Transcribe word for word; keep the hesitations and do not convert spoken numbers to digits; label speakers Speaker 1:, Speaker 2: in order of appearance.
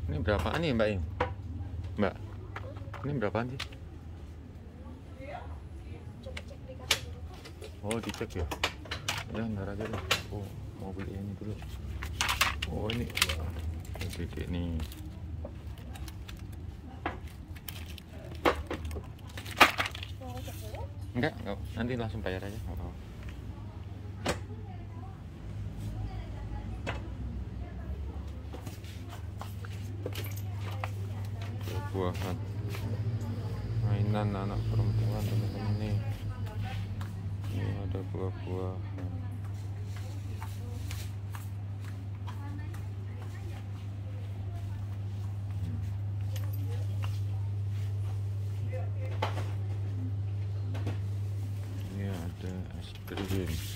Speaker 1: Ini berapaan nih Mbak Im? Mbak, ini berapaan sih? Oh, dicek ya? Ya, ntar aja deh. Oh, mau beli ini dulu. Oh, ini gede nih. Enggak, enggak, nanti langsung bayar aja, nggak apa-apa. Buah-buahan, mainan anak perempuan teman-teman nih. Ini ada buah-buahan. Ini ada es krim.